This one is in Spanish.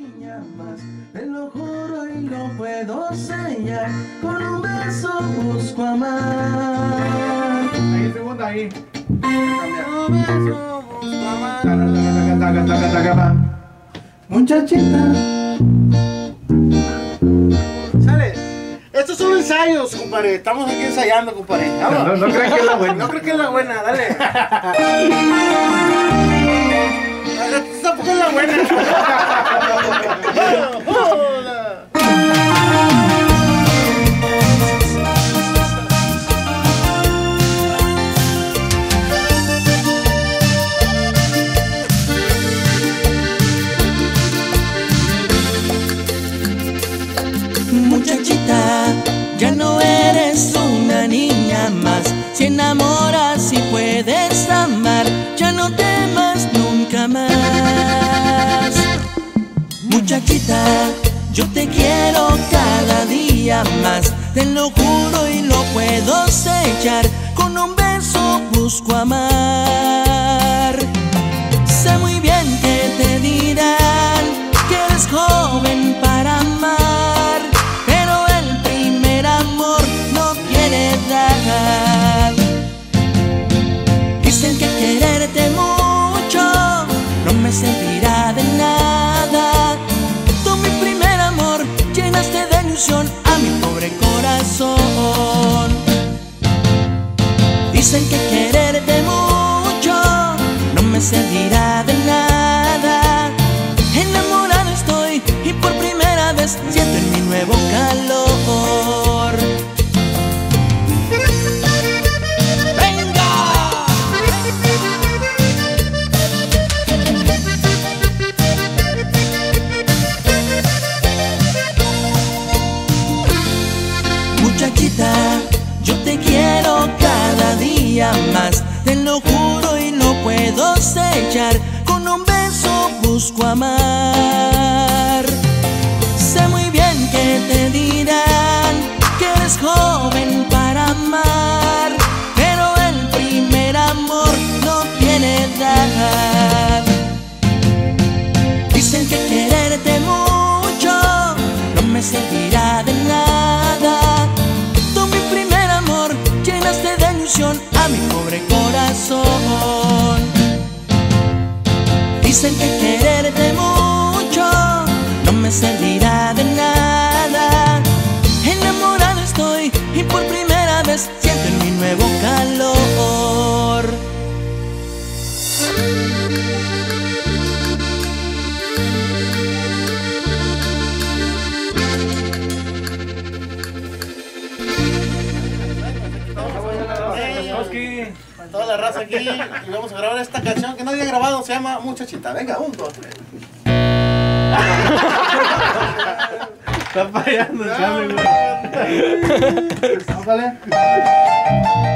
niña más, te lo juro y lo puedo sellar, con un beso busco amar. Ahí, segunda, ahí. Un beso busco amar. Muchachita. Sale. Estos son ensayos, compadre. Estamos aquí ensayando, compadre. Vamos. No crean que es la buena. No creo que es la buena, dale. Esta tampoco es la buena. Muchachita, ya no eres una niña más. Si enamoras y puedes amar, ya no temas nunca más. Muchachita, yo te quiero cada día más, te lo juro y lo puedo sellar, con un beso busco amar. Sé muy bien que te dirán que eres joven para amar, pero el primer amor no tiene edad. Dicen que quererte mucho no me servirá de nada. Tú, mi primer amor, llenaste de ilusión a mi pobre corazón. Dicen que quererte mucho no me servirá de nada. Enamorado estoy y por primera vez siento en mi nuevo calor. ¡Venga! Muchachita, yo te quiero cada día más, te lo juro y lo puedo sellar, con un beso busco amar. Sé muy bien que te dirán que eres joven para amar, pero el primer amor no tiene edad. Dicen que quererte mucho no me servirá de nada. Tú, mi primer amor, llenaste de ilusión a mi pobre corazón. Dicen que quererte mucho no me servirá de nada. Enamorado estoy y por primera vez siento en mi nuevo calor. Toda la raza aquí y vamos a grabar esta canción que nadie ha grabado, se llama Muchachita. Venga, 1, 2, 3. Está fallando el cable, güey. Vamos, dale.